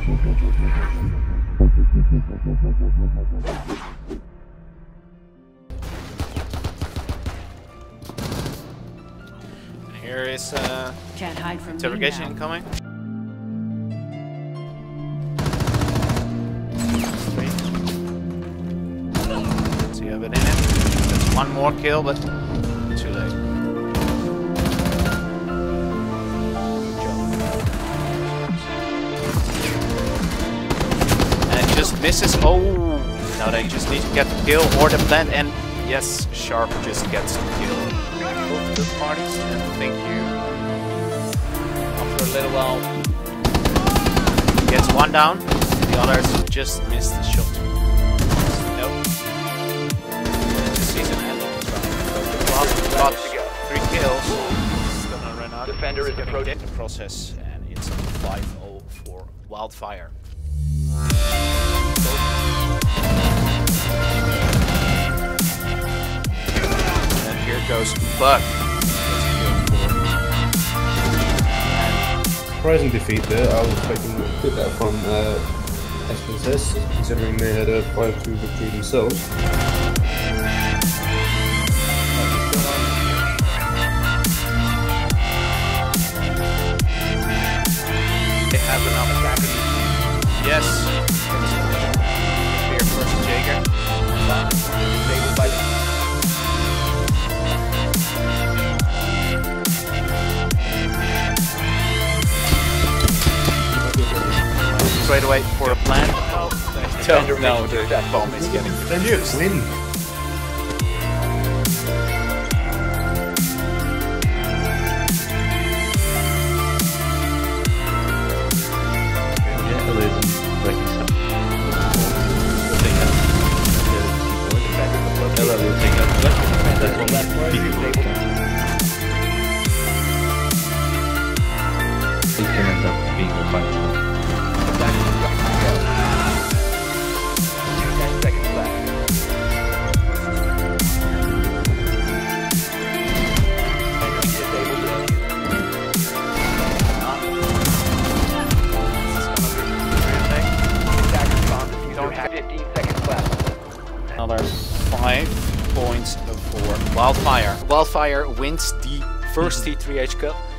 Here is Can't hide from interrogation incoming. Let's see, have it in it. That's one more kill, but too late. And it just misses. Oh, now they just need to get the kill or the plant, and yes, Sharp just gets the kill. Good parties, and thank you. After a little while, gets one down. The others just missed the shot. Nope. The season ended. Got 3 kills. It's gonna run out. Defender is approaching the process, and it's 5-0 for Wildfire. And here goes Buck. Surprising defeat there. I was expecting to get that from SPSS, considering they had a 5-2 victory themselves. They have another attacker. Yes. Spear versus Jaeger. Stable by straight away for a plan. No, the bomb is getting confused. Win. It can end up being a fight. 10 seconds left. Don't have 15 seconds left. Another 5 points for Wildfire. Wildfire wins the first t3h cup.